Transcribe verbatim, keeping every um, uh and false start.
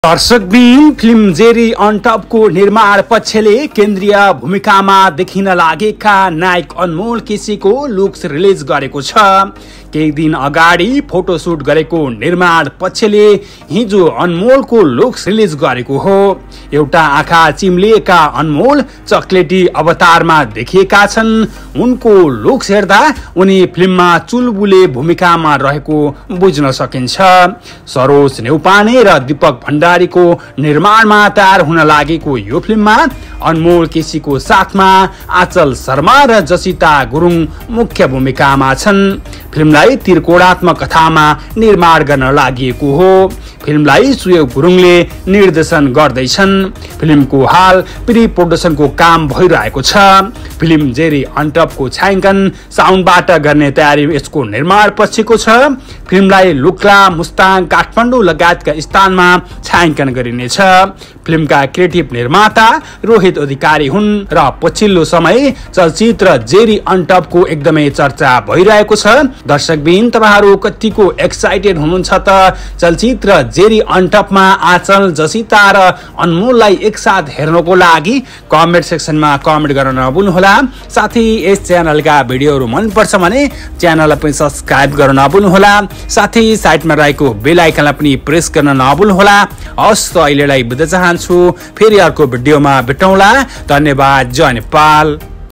दर्शकबिन film Jerry on टपको निर्माण पक्षले केन्द्रीय भूमिकामा देखिन लागेका नायक अनमोल केसीको लुक्स रिलिज गरेको छ। केही दिन अगाडि फोटोशुट गरेको निर्माण पक्षले हिजो अनमोलको लुक्स रिलिज गरेको हो। एउटा आँखा चिम्लिएका अनमोल चक्लेटी अवतारमा देखिएका छन्। उनको लुक्स हेर्दा उनी फिल्ममा चुलबुले भूमिकामा रहेको बुझ्न सकिन्छ। सरोज नेउपाने र दीपक भण्डारीको निर्माणमा तयार हुन लागेको यो फिल्ममा अनमोल केसीको साथमा आँचल शर्मा र जसिता गुरुङ मुख्य भूमिकामा छन्। फिल्मलाई त्रिकोणात्मक कथामा निर्माण गर्न लागि हो। फिल्मलाई सुयोग गुरुङले निर्देशन गर्दैछन्। फिल्मको हाल प्री प्रोडक्सनको काम भइरहेको छ। फिल्म जेरी अन टपको छायाङ्कन साउन्डबाट गर्ने तयारी यसको निर्माण पछिको छ। फिल्मलाई लुक्ला, मुस्ताङ, काठमाडौँ लगायतका स्थानमा छायाङ्कन गरिनेछ। फिल्मका क्रिएटिभ निर्माता रोहित अधिकारी हुन् र पछिल्लो समय चलचित्र जेरी अन टपको एकदमै चर्चा भइरहेको छ। दर्शकबिन तपाईहरु कतिको एक्साइटेड हुनुहुन्छ त चलचित्र जेरी अन टपमा आँचल, जसिता र अनमोललाई एकसाथ हेर्नको लागि कमेन्ट सेक्सनमा कमेन्ट गर्न नभुल्नुहोला। साथै यस च्यानलका भिडियोहरू मन पर्छ भने च्यानललाई पनि सब्स्क्राइब गर्न नभुल्नुहोला। साथै साइडमा रहेको बेल आइकनलाई पनि प्रेस गर्न नभुल्नुहोला। हस् त अहिलेलाई बिदा चाहन्छु। फेरि अर्को भिडियोमा भेटौँला। धन्यवाद। जय नेपाल।